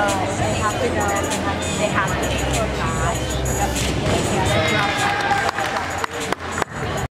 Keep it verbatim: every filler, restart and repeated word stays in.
they have to go. They have, they have to. Oh gosh. That's, yeah, that's rough.